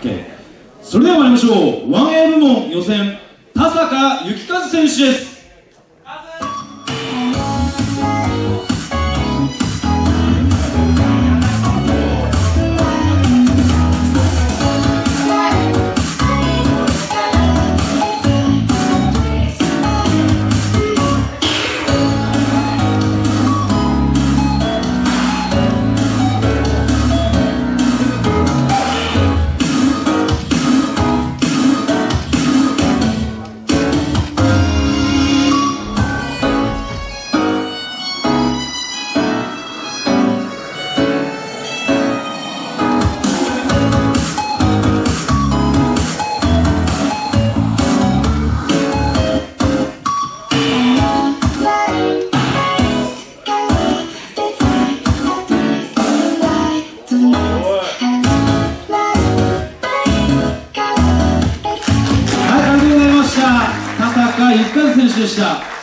OK。それでは参りましょう。1A 部門予選、田坂幸和選手です。田坂幸和選手でした。